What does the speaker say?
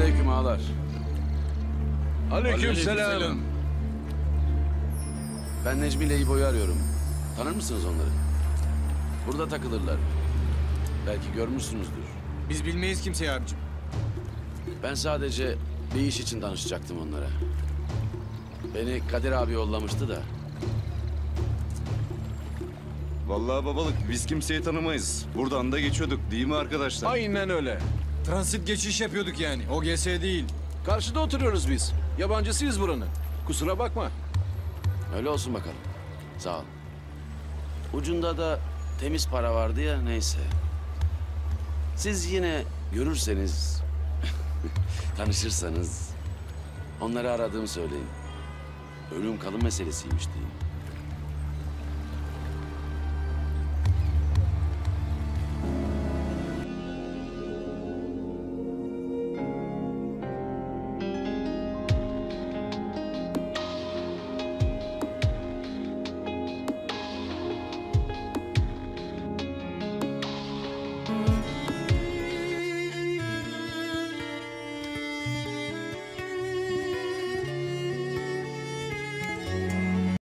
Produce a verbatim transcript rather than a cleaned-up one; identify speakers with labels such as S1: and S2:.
S1: Selamünaleyküm ağalar.
S2: Aleykümselam.
S1: Ben Necmi ile İbo'yu arıyorum. Tanır mısınız onları? Burada takılırlar. Belki görmüşsünüzdür.
S2: Biz bilmeyiz kimseyi abicim.
S1: Ben sadece bir iş için danışacaktım onlara. Beni Kadir abi yollamıştı da.
S3: Vallahi babalık biz kimseyi tanımayız. Buradan da geçiyorduk değil mi arkadaşlar?
S4: Aynen öyle.
S2: Transit geçiş yapıyorduk yani. O G S değil.
S4: Karşıda oturuyoruz biz. Yabancısıyız buranın. Kusura bakma.
S1: Öyle olsun bakalım. Sağ ol. Ucunda da temiz para vardı ya, neyse. Siz yine görürseniz, tanışırsanız onları aradığımı söyleyin. Ölüm kalım meselesiymiş deyin.